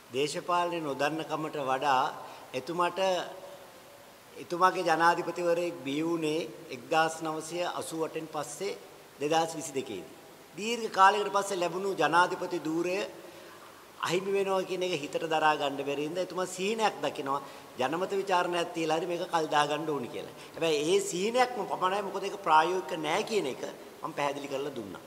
දේශපාලනේ නොදන්න කමට වඩා එතුමාගේ ජනාධිපතිවරයෙක් බිහි වුණේ 1988න් පස්සේ 2022 දී. දීර්ඝ කාලයකට පස්සේ ලැබුණු ජනාධිපති ධූරය අහිමි වෙනවා කියන එක හිතට දරා ගන්න බැරි හින්දා එතුමා සීනයක් දකිනවා ජනමත විචාරණයක් තියලා හරි මේක කල් දා ගන්න ඕනි කියලා. හැබැයි ඒ සීනයක්ම පමණයි මොකද ඒක ප්‍රායෝගික නෑ කියන එක මම පැහැදිලි කරලා දුන්නා.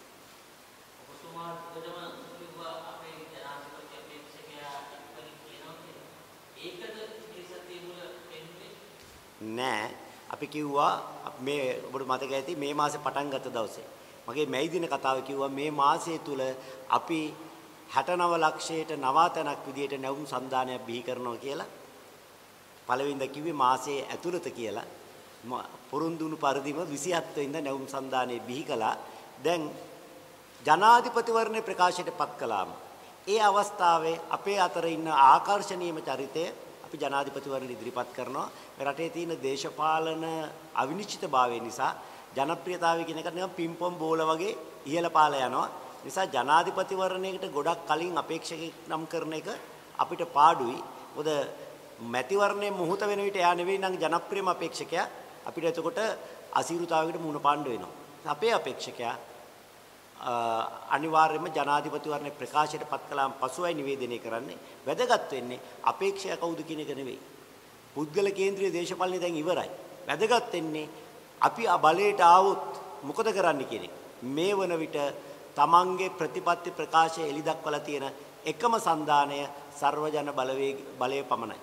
නෑ අපි කිව්වා මේ ඔබට මතක ඇති මේ මාසේ පටන් ගත්ත දවසේ මගේ මැයි දින කතාව කිව්වා මේ මාසය තුල අපි 69 ලක්ෂයට නවාතනක් විදියට නැවුම් සන්දානයක් බිහි කරනවා කියලා පළවෙනිද කිව්වේ මාසයේ ඇතුළත කියලා පොරොන්දුණු පරිදිම 27 වෙනිදා නැවුම් සන්දානය බිහි කළා. දැන් ජනාධිපතිවරණේ ප්‍රකාශයටපත් කළාම ඒ අවස්ථාවේ අපේ අතර ඉන්න ආකර්ශනීයම චරිතය අපි ජනාධිපතිවරණ ඉදිරිපත් කරනවා. මේ රටේ තියෙන දේශපාලන අවිනිශ්චිතභාවය නිසා ජනප්‍රියතාවය කියන එක නිකන් පිම්පොම් බෝල වගේ ඉහළ පාල යනවා. නිසා ජනාධිපතිවරණයකට ගොඩක් කලින් අපේක්ෂකෙක් නම් කරන එක අපිට පාඩුයි. මොකද මැතිවරණයේ මුහුත වෙන විට එයා නෙවෙයි නම් ජනප්‍රියම අපේක්ෂකයා. අපිට එතකොට අසීරුතාවයකට මුහුණ පාන්න වෙනවා. අපේ අපේක්ෂකයා අනිවාර්යයෙන්ම ජනාධිපතිවරණ ප්‍රකාශයටපත් කළාම පසුවයි නිවේදනය කරන්නේ. වැදගත් වෙන්නේ අපේක්ෂක කවුද කියන එක නෙවෙයි. පුද්ගල කේන්ද්‍රීය දේශපාලනේ දැන් ඉවරයි. වැදගත් වෙන්නේ අපි බලයට ආවොත් මොකද කරන්න කියන එක. මේ වන විට තමන්ගේ ප්‍රතිපත්ති ප්‍රකාශය එලි දක්වලා තියෙන එකම සන්දානය සර්වජන බලය පමණයි.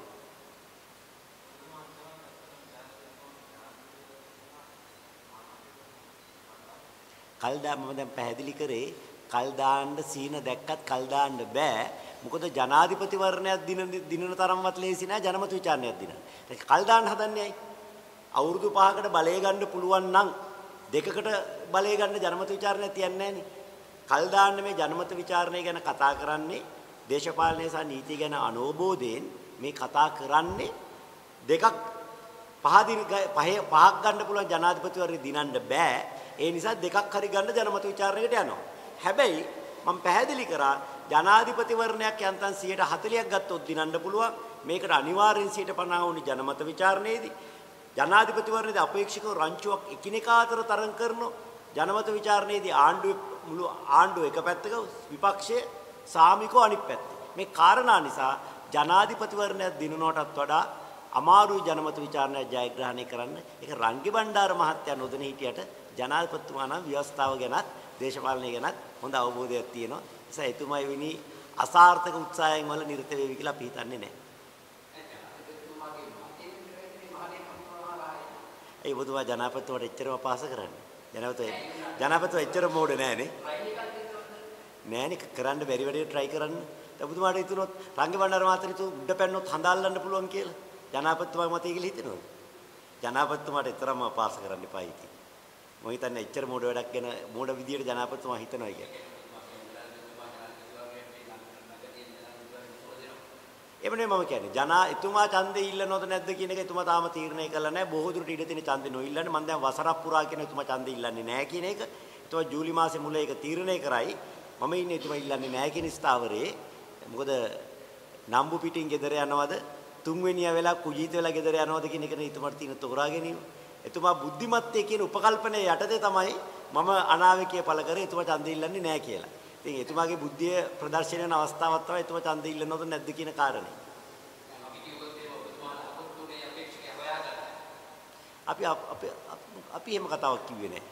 කල්දා මම දැන් පැහැදිලි කරේ කල් දාන්න සීන දැක්කත් කල් දාන්න බෑ. මොකද ජනාධිපතිවරණයක් දිනන තරම්වත් ලේසි නෑ ජනමත විචාරණයක් දිනන. ඒක කල් දාන්න හදන්නේ ඇයි? අවුරුදු 5කට බලය ගන්න පුළුවන් නම් දෙකකට බලය ගන්න ජනමත විචාරණයක් තියන්නේ නෑනේ. කල් දාන්න මේ ජනමත විචාරණය ගැන කතා කරන්නේ දේශපාලනය සහ නීතිය ගැන අනෝබෝධයෙන් මේ කතා කරන්නේ දෙකක් පහක් ගන්න පුළුවන් ජනාධිපතිවරණය දිනන්න බෑ. ඒ නිසා දෙකක් හරි ගන්න ජනමත විචාරණයකට යනවා. හැබැයි මම පැහැදිලි කරා ජනාධිපතිවරණයක් යන්තම් 140ක් ගත්තොත් දිනන්න පුළුවන්. මේකට අනිවාර්යෙන් 50 වුණි ජනමත විචාරණයේදී ජනාධිපතිවරණයේදී අපේක්ෂකව රංචුවක් එකිනෙකා අතර තරඟ කරනවා. ජනමත විචාරණයේදී ආණ්ඩුව එක පැත්තක විපක්ෂයේ සාමිකව අනිත් පැත්තේ. මේ කාරණා නිසා ජනාධිපතිවරණයක් දිනනවටත් වඩා අමාරු ජනමත විචාරණයක් ජයග්‍රහණය කරන්න. ඒක රංගි බණ්ඩාර මහත්තයා නොදෙන හිටියට ජනාධිපතිතුමා නම් ව්‍යවස්ථාව ගැනත් දේශපාලනය ගැනත් හොඳ අවබෝධයක් තියෙනවා. ඒ නිසා එතුමයි වෙනි අසාර්ථක උත්සාහයන් වල නිරත වෙවි කියලා අපි හිතන්නේ නැහැ. ඒ ඔබතුමා ජනාධිපතිතුමාට එච්චරම අපහාස කරන්නේ. ජනාධිපතිතුමා එච්චර මෝඩ නෑනේ. නෑනේ කරන්න බැරි වැඩේ try කරන්න. ඔබතුමාට හිතුනොත් රංගි බණ්ඩාර මහත්තයා උඩ පැන්නොත් හඳාල්ලන්න පුළුවන් කියලා. ජනාධිපතිතුමාගේ මතය කියලා හිතෙනවද? ජනාධිපතිතුමාට එතරම් අපහාස කරන්න එපා ඉතින්. මම හිතන්නේ එච්චර මෝඩ වැඩක් ගැන මෝඩ විදියට ජනාධිපතිතුමා හිතනවා කියලා. එමනේ මම කියන්නේ එතුමා ඡන්දේ ඉල්ලනවද නැද්ද කියන එක එතුමා තාම තීරණය කළා නැහැ. බොහෝ දුරට ඉඩ තියෙන ඡන්දේ නොඉල්ලන්නේ. මම දැන් වසරක් පුරා කියන එතුමා ඡන්දේ ඉල්ලන්නේ නැහැ කියන එක. එතුමා ජූලි මාසේ මුල ඒක තීරණය කරයි. මම ඉන්නේ එතුමා ඉල්ලන්නේ නැහැ කියන ස්ථාවරේ. මොකද නම්බු පිටින් ගෙදර යනවද තුන්වෙනියා වෙලා කුජීත වෙලා ගෙදර යනවද කියන එක නේ එතුමාට තියෙන තෝරා ගැනීම. එතුමා බුද්ධිමත්යේ කියන උපකල්පනයේ යටතේ තමයි මම අනාවැකිය පළ කරේ එතුමා ඡන්දේ ඉල්ලන්නේ නැහැ කියලා. ඉතින් එතුමාගේ බුද්ධිය ප්‍රදර්ශනය වෙන අවස්ථාවක් තමයි එතුමා ඡන්දේ ඉල්ලනවද නැද්ද කියන කාරණේ. අපි එහෙම කතාවක් කිව්වේ නැහැ.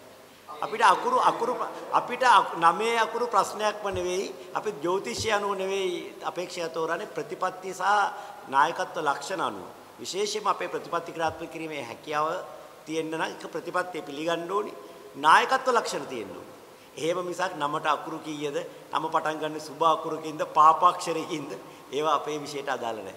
අපිට 9 අකුරු ප්‍රශ්නයක්ම නෙවෙයි. අපි ජ්‍යොතිෂය අනුව නෙවෙයි අපේක්ෂා තෝරන්නේ ප්‍රතිපත්ති සහ නායකත්ව ලක්ෂණ අනුව. විශේෂයෙන්ම අපේ ප්‍රතිපත්ති ක්‍රියාත්මක කිරීමේ හැකියාව තියෙන්න නම් එක ප්‍රතිපත්තිය පිළිගන්න ඕනි. නායකත්ව ලක්ෂණ තියෙන්න ඕනි. එහෙම මිසක් නමට අකුරු කීයද, නම පටන් ගන්න සුභ අකුරකින්ද, පාපාක්ෂරයකින්ද ඒවා අපේ විෂයට අදාළ නැහැ.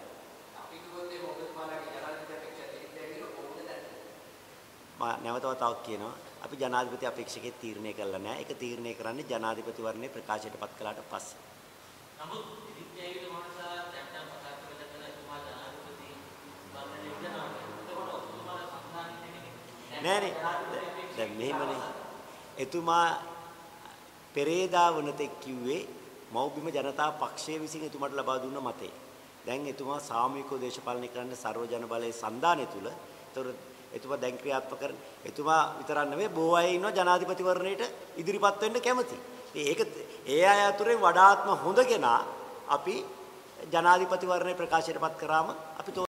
නැවත වතාවක් කියනවා අපි ජනාධිපති අපේක්ෂකෙක් තීරණය කළා නැහැ. ඒක තීරණය කරන්නේ ජනාධිපතිවරණේ ප්‍රකාශයටපත් කළාට පස්සේ. නමුත් ඉදිරියට මහසා දැන් කතා කරලා එතුමා ජනාධිපති වරණේ ඉඳනවා. එතකොට ඔබතුමාලා සංධානය නෙමෙයි. දැන් මෙහෙමනේ. එතුමා පෙරේදා වනතෙක් කිව්වේ මෞබිම ජනතා පක්ෂය විසින් එතුමාට ලබා දුන්න මතේ. දැන් එතුමා සාමූහිකව දේශපාලනය කරන්න ਸਰව ජන බලයේ සන්දානය තුල. ඒතර එතුමා දැන් ක්‍රියාත්මක කරන එතුමා විතරක් නෙවෙයි බොහෝ අය ඉන්නවා ජනාධිපතිවරණයට ඉදිරිපත් වෙන්න කැමති. ඒක ඒ අය අතුරේ වඩාත්ම හොඳ කෙනා අපි ජනාධිපතිවරණය ප්‍රකාශයටපත් කරාම අපි